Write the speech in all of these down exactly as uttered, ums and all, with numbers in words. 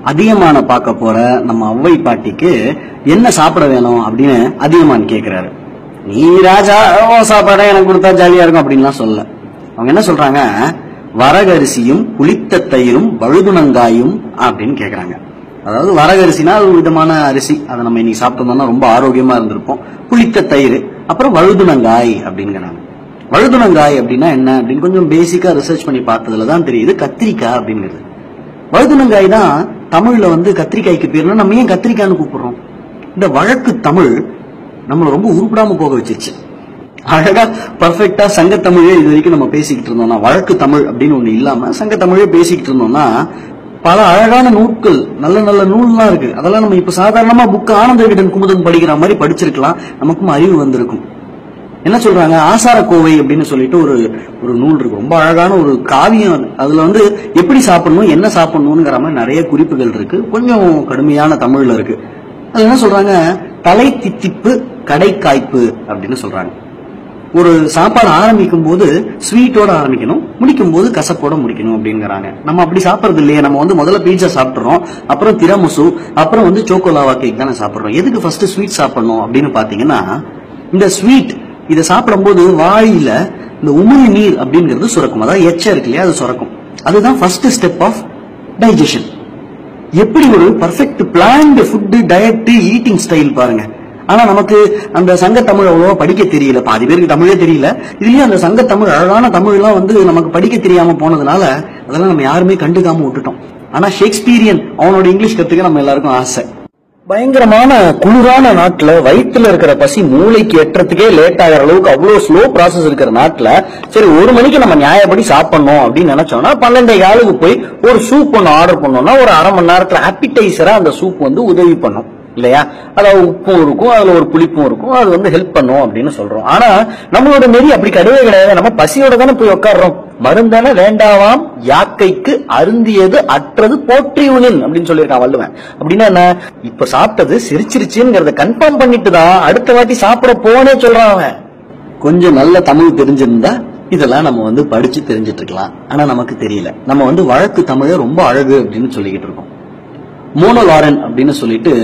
அதியமான பார்க்க போற நம்ம அவ்வை பாட்டிக்கு என்ன சாப்பிட வேணும் அப்படின்னு அதியமான் கேக்குறாரு. நீ ராஜா சாப்பாடை எனக்கு கொடுத்தா ஜாலியா இருக்கும் அப்படின்லாம் சொல்ல. அவங்க என்ன சொல்றாங்க, வரகரிசியும் புளித்த தயிரும் வழுதுணங்காயும் அப்படின்னு கேக்குறாங்க. அதாவது வரகரிசினா ஒரு விதமான அரிசி, அதை நம்ம இன்னைக்கு சாப்பிட்டோம்னா ரொம்ப ஆரோக்கியமா இருந்திருப்போம். புளித்த தயிர், அப்புறம் வழுதுணங்காய் அப்படிங்கிறாங்க. வழுதுணங்காய் அப்படின்னா என்ன அப்படின்னு கொஞ்சம் பேசிக்கா ரிசர்ச் பண்ணி பார்த்ததுலதான் தெரியுது கத்திரிக்காய் அப்படிங்கிறது. வழுதுணங்காய் தான் தமிழ்ல வந்து கத்திரிக்காய்க்கு பேருனா நம்ம ஏன் கத்திரிக்காய்னு கூப்பிடுறோம்? இந்த வழக்கு தமிழ் நம்மள ரொம்ப உருப்படாம போக வச்சிருச்சு. அழகா பர்ஃபெக்டா சங்கத்தமிழே இது வரைக்கும் நம்ம பேசிக்கிட்டு இருந்தோம்னா, வழக்கு தமிழ் அப்படின்னு ஒண்ணு இல்லாம சங்கத்தமிழே பேசிக்கிட்டு இருந்தோம்னா பல அழகான நூட்கள், நல்ல நல்ல நூல்லாம் இருக்கு. அதெல்லாம் நம்ம இப்ப சாதாரணமா புக் ஆனந்த விகடன் குமுதம் படிக்கிற மாதிரி படிச்சிருக்கலாம், நமக்கும் அறிவு வந்திருக்கும். என்ன சொல்றாங்க, ஆசார கோவை அப்படின்னு சொல்லிட்டு ஒரு ஒரு நூல் இருக்கு, ரொம்ப அழகான ஒரு காவியம். அதுல வந்து எப்படி சாப்பிடணும், என்ன சாப்பிடணும்ங்கிற மாதிரி நிறைய குறிப்புகள் இருக்கு, கொஞ்சம் கடுமையான தமிழ்ல இருக்கு. அது என்ன சொல்றாங்க, தலை தித்திப்பு கடை காய்ப்பு அப்படின்னு சொல்றாங்க. ஒரு சாப்பாடு ஆரம்பிக்கும் போது ஸ்வீட்டோட ஆரம்பிக்கணும், முடிக்கும் போது கசப்போட முடிக்கணும் அப்படிங்கிறாங்க. நம்ம அப்படி சாப்பிடறது இல்லையே. நம்ம வந்து முதல்ல பீட்சா சாப்பிடுறோம், அப்புறம் திரமுசு, அப்புறம் வந்து சோக்கோலாவா கேக் தானே சாப்பிடுறோம். எதுக்கு ஃபர்ஸ்ட் ஸ்வீட் சாப்பிடணும் அப்படின்னு பாத்தீங்கன்னா, இந்த ஸ்வீட் இதை சாப்பிடும்போது வாயில இந்த உமிழ் நீர் அப்படிங்கிறது சுரக்கும், அதாவது எச்ச இருக்கு இல்லையா, அது சுரக்கும். அதுதான் ஃபர்ஸ்ட் ஸ்டெப் ஆஃப் டைஜஷன். எப்படி ஒரு perfect plant food diet eating style பாருங்க. ஆனா நமக்கு அந்த சங்க தமிழ் அவ்வளவா படிக்க தெரியல, பாதி பேருக்கு தமிழே தெரியல. இதுலயும் அந்த சங்க தமிழ், அழகான தமிழ் எல்லாம் வந்து நமக்கு படிக்க தெரியாம போனதுனால அதெல்லாம் நம்ம யாருமே கண்டுக்காம விட்டுட்டோம். ஆனா ஷேக்ஸ்பீரியன் அவனோட இங்கிலீஷ் கத்துக்க நம்ம எல்லாருக்கும் ஆசை. பயங்கரமான குளிரான நாட்டுல வயிற்றுல இருக்கிற பசி மூளைக்கு எட்டுறதுக்கே லேட் ஆகிற அளவுக்கு அவ்வளவு ஸ்லோ ப்ராசஸ் இருக்கிற நாட்டுல சரி ஒரு மணிக்கு நம்ம நியாயப்படி சாப்பிடணும் அப்படின்னு நினைச்சோம்னா பன்னெண்டே காலுக்கு போய் ஒரு சூப் ஒன்று ஆர்டர் பண்ணோம்னா ஒரு அரை மணி நேரத்துல ஆப்பிடைசரா அந்த சூப் வந்து உதவி பண்ணும் இல்லையா? அதாவது உப்பும் இருக்கும், அதுல ஒரு புளிப்பும் இருக்கும், அது வந்து ஹெல்ப் பண்ணும் அப்படின்னு சொல்றோம். ஆனா நம்மளோட நெறி அப்படி கிடையவே கிடையாது. நம்ம பசியோட தானே போய் உட்காடுறோம். மருந்தான வேண்டாவாம் யாக்கைக்கு அருந்தியது அற்றது போற்றி உணின் அப்படின்னு சொல்லியிருக்கான் வள்ளுவன். அப்படின்னா என்ன, இப்ப சாப்பிட்டது சிரிச்சிருச்சுங்கிறத கன்ஃபார்ம் பண்ணிட்டு தான் அடுத்த வாட்டி சாப்பிட போனே சொல்றான் அவன். கொஞ்சம் நல்ல தமிழ் தெரிஞ்சிருந்தா இதெல்லாம் நம்ம வந்து படிச்சு தெரிஞ்சிட்டு இருக்கலாம். ஆனா நமக்கு தெரியல. நம்ம வந்து வழக்கு தமிழ ரொம்ப அழகு அப்படின்னு சொல்லிக்கிட்டு இருக்கோம். மோனோலாரன் அப்படின்னு சொல்லிட்டு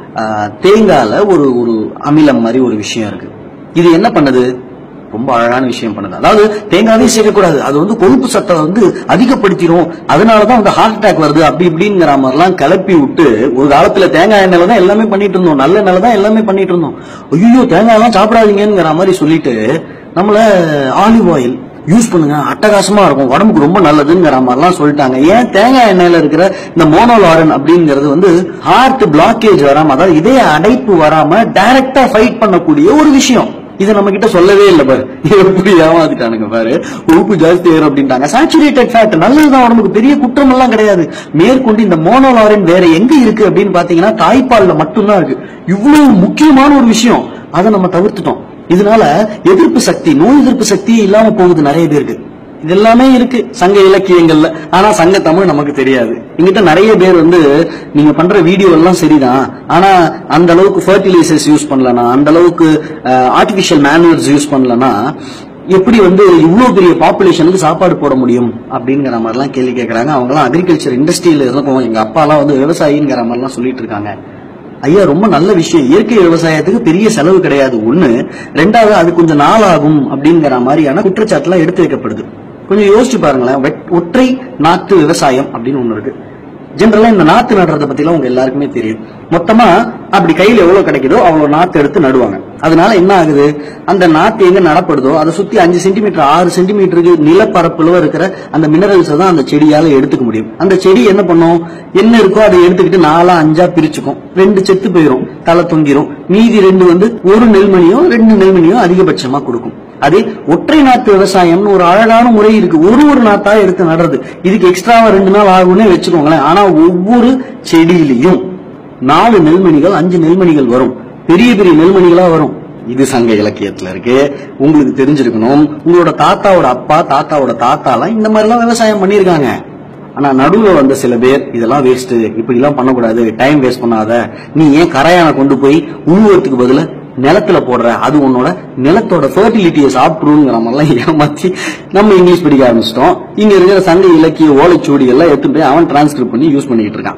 தேங்காயில ஒரு ஒரு அமிலம் மாதிரி ஒரு விஷயம் இருக்கு. இது என்ன பண்ணுது, ரொம்ப அழகான விஷயம் பண்ணுது. அதாவது தேங்காவே சேர்க்கக்கூடாது, அது வந்து கொழுப்பு சத்தை வந்து அதிகப்படுத்திடும், அதனாலதான் வந்து ஹார்ட் அட்டாக் வருது அப்படி இப்படிங்கிற மாதிரிலாம் கிளப்பி விட்டு ஒரு காலத்துல தேங்காய் எண்ணெயில தான் எல்லாமே பண்ணிட்டு இருந்தோம், நல்ல எண்ணெயில தான் எல்லாமே பண்ணிட்டு இருந்தோம். ஐயோ தேங்காய் எல்லாம் சாப்பிடாதீங்கிற மாதிரி சொல்லிட்டு நம்மள ஆலிவ் ஆயில் யூஸ் பண்ணுங்க, அட்டகாசமா இருக்கும், உடம்புக்கு ரொம்ப நல்லதுங்கிற மாதிரிலாம் சொல்லிட்டாங்க. ஏன் தேங்காய் எண்ணெயில இருக்கிற இந்த மோனோலாரன் அப்படிங்கிறது வந்து ஹார்ட் பிளாக்கேஜ் வராம, அதாவது இதய அடைப்பு வராம டைரக்டா ஃபைட் பண்ணக்கூடிய ஒரு விஷயம். இதை நம்ம கிட்ட சொல்லவே இல்லை பாரு, எப்படி ஏமாத்திட்டானுங்க பாரு. உப்பு ஜாஸ்தி ஏறும் அப்படின்ட்டாங்க. சாச்சுரேட்டட் ஃபேட் நல்லதுதான் உடம்புக்கு, பெரிய குற்றம் எல்லாம் கிடையாது. மேற்கொண்டு இந்த மோனோலாரன் வேற எங்க இருக்கு அப்படின்னு பாத்தீங்கன்னா தாய்ப்பால்ல மட்டும்தான் இருக்கு. இவ்வளவு முக்கியமான ஒரு விஷயம், அதை நம்ம தவிர்த்துட்டோம். இதனால எதிர்ப்பு சக்தி, நோய் எதிர்ப்பு சக்தியே இல்லாம போகுது நிறைய பேருக்கு. இது எல்லாமே இருக்கு சங்க இலக்கியங்கள்ல, ஆனா சங்க தமிழ் நமக்கு தெரியாது. இங்கிட்ட நிறைய பேர் வந்து நீங்க பண்ற வீடியோ எல்லாம் சரிதான், ஆனா அந்த அளவுக்கு ஃபர்டிலைசர்ஸ் யூஸ் பண்ணலனா, அந்த அளவுக்கு ஆர்டிபிஷியல் மேனுவல்ஸ் யூஸ் பண்ணலனா எப்படி வந்து இவ்வளவு பெரிய பாப்புலேஷனுக்கு சாப்பாடு போட முடியும் அப்படிங்கிற மாதிரி எல்லாம் கேள்வி கேட்கறாங்க. அவங்க எல்லாம் அக்ரிகல்ச்சர் இண்டஸ்ட்ரியில இருக்கும், எங்க அப்பா எல்லாம் வந்து விவசாயிங்கிற மாதிரி எல்லாம் சொல்லிட்டு இருக்காங்க. ஐயா ரொம்ப நல்ல விஷயம், இயற்கை விவசாயத்துக்கு பெரிய செலவு கிடையாது ஒண்ணு, ரெண்டாவது அது கொஞ்சம் நாளாகும் அப்படிங்கிற மாதிரியான குற்றச்சாட்டுலாம் எடுத்து வைக்கப்படுது. கொஞ்சம் யோசிச்சு பாருங்களேன். ஒற்றை நாட்டு விவசாயம் அப்படின்னு ஒண்ணு இருக்கு. ஜெனரலா இந்த நாத்து நடுறத பத்தி எல்லாம் உங்க எல்லாருக்குமே தெரியும். மொத்தமா அப்படி கையில எவ்வளவு கிடைக்குதோ அவ்வளவு நாத்து எடுத்து நடுவாங்க. அதனால என்ன ஆகுது, அந்த நாத்து எங்க நடப்படுதோ அதை சுத்தி அஞ்சு சென்டிமீட்டர் ஆறு சென்டிமீட்டருக்கு நிலப்பரப்புல இருக்கிற அந்த மினரல்ஸ் தான் அந்த செடியால எடுத்துக்க முடியும். அந்த செடி என்ன பண்ணும், என்ன இருக்கோ அதை எடுத்துக்கிட்டு நாலா அஞ்சா பிரிச்சுக்கும், ரெண்டு செத்து போயிடும், தலை தொங்கிரும், மீதி ரெண்டு வந்து ஒரு நெல்மணியோ ரெண்டு நெல்மணியோ அதிகபட்சமா கொடுக்கும். அதே ஒற்றை நாட்டு விவசாயம்னு ஒரு அழகான முறை இருக்கு, ஒரு ஒரு நாத்தா எடுத்து நடுறது. இதுக்கு எக்ஸ்ட்ராவா ரெண்டு நாள் ஆகும்னே வச்சுக்கோங்களேன். ஆனா ஒவ்வொரு செடியிலையும் நாலு நெல்மணிகள் அஞ்சு நெல்மணிகள் வரும், பெரிய பெரிய நெல்மணிகளா வரும். இது சங்க இலக்கியத்துல இருக்கு, உங்களுக்கு தெரிஞ்சிருக்கணும். உங்களோட தாத்தாவோட அப்பா தாத்தாவோட தாத்தாலாம் இந்த மாதிரி எல்லாம் விவசாயம் பண்ணிருக்காங்க. ஆனா நடுவுல வந்த சில பேர் இதெல்லாம் வேஸ்ட், இப்படி எல்லாம் பண்ணக்கூடாது, டைம் வேஸ்ட் பண்ணாத, நீ ஏன் கரையான கொண்டு போய் உழுவத்துக்கு பதில நிலத்துல போடுற, அது உன்னோட நிலத்தோட ஃபர்டிலிட்டியை சாப்பிடுங்கிற மாதிரிலாம் ஏமாத்தி நம்ம இங்கிலீஷ் படிக்க ஆரம்பிச்சிட்டோம். இங்க இருக்கிற சங்க இலக்கிய ஓலைச்சுவடி எல்லாம் எடுத்து போய் அவன் டிரான்ஸ்கிரிப்ட் பண்ணி யூஸ் பண்ணிட்டு இருக்கான்.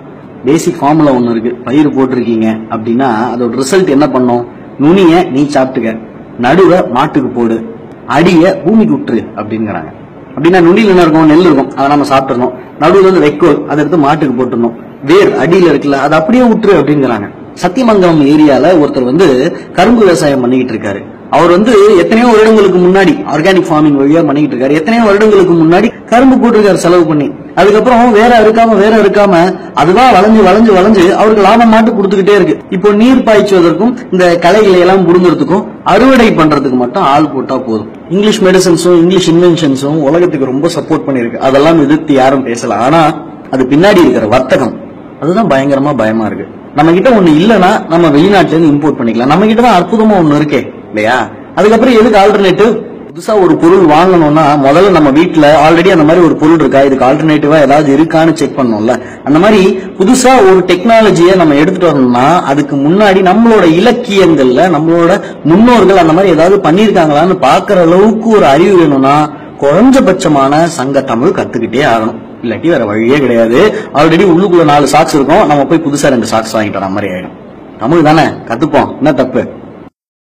பேசிக் ஃபார்முலா ஒண்ணு இருக்கு. பயிர் போட்டிருக்கீங்க அப்படின்னா அதோட ரிசல்ட் என்ன பண்ணும்? நுனிய நீ சாப்பிட்டுக்க, நடுவை மாட்டுக்கு போடு, அடிய பூமிக்கு விட்டுரு அப்படிங்கிறாங்க. அப்படின்னா நுனியில் என்ன இருக்கும்? நெல் இருக்கும், அதை நம்ம சாப்பிட்டுறணும். நடுவில் வந்து வைக்கோல், அதை எடுத்து மாட்டுக்கு போட்டுடணும். வேர் அடியில இருக்குல்ல, அதை அப்படியே விட்டுரு அப்படிங்கிறாங்க. சத்தியமங்கலம் ஏரியால ஒருத்தர் வந்து கரும்பு விவசாயம் பண்ணிக்கிட்டு இருக்காரு. அவர் வந்து எத்தனையோ வருடங்களுக்கு முன்னாடி ஆர்கானிக் ஃபார்மிங் வழியா பண்ணிக்கிட்டு இருக்காரு. எத்தனையோ வருடங்களுக்கு முன்னாடி கரும்பு போட்டிருக்காரு செலவு பண்ணி. அதுக்கப்புறம் வேற இருக்காம வேற இருக்காம அதுவா வளைஞ்சு வளைஞ்சு வளைஞ்சு அவருக்கு லாபம் மாட்டு கொடுத்துக்கிட்டே இருக்கு. இப்போ நீர் பாய்ச்சுவதற்கும் இந்த களைகளை எல்லாம் புடுங்கிறதுக்கும் அறுவடை பண்றதுக்கு மட்டும் ஆள் போட்டா போதும். இங்கிலீஷ் மெடிசன்ஸும் இங்கிலீஷ் இன்வென்ஷன்ஸும் உலகத்துக்கு ரொம்ப சப்போர்ட் பண்ணிருக்கு. அதெல்லாம் எதிர்த்து யாரும் பேசல. ஆனா அது பின்னாடி இருக்கிற வர்த்தகம் அதுதான் பயங்கரமா பயமா இருக்கு. நம்ம கிட்ட ஒண்ணு இல்லன்னா நம்ம வெளிநாட்டுல இருந்து இம்போர்ட் பண்ணிக்கலாம். நம்ம கிட்ட தான் அற்புதமா ஒண்ணு இருக்கே இல்லையா? அதுக்கப்புறம் எதுக்கு ஆல்டர்னேட்டிவ்? புதுசா ஒரு பொருள் வாங்கணும்னா முதல்ல நம்ம வீட்டுல ஆல்ரெடி அந்த மாதிரி ஒரு பொருள் இருக்கா, இதுக்கு ஆல்டர்னேட்டிவா ஏதாவது இருக்கான்னு செக் பண்ணணும்ல. அந்த மாதிரி புதுசா ஒரு டெக்னாலஜியை நம்ம எடுத்துட்டு வரணும்னா அதுக்கு முன்னாடி நம்மளோட இலக்கியங்கள்ல நம்மளோட முன்னோர்கள் அந்த மாதிரி ஏதாவது பண்ணிருக்காங்களான்னு பாக்குற அளவுக்கு ஒரு அறிவு வேணும்னா குறைஞ்சபட்சமான சங்க தமிழ் கத்துக்கிட்டே ஆகணும். இல்லாட்டி வேற வழியே கிடையாது. ஆல்ரெடி உள்ளுக்குள்ள நாலு சாக்ஸ் இருக்கும், நம்ம போய் புதுசா ரெண்டு சாக்ஸ் வாங்கிட்டு வர மாதிரி ஆயிடும். தமிழ் தானே, கத்துப்போம், என்ன தப்பு?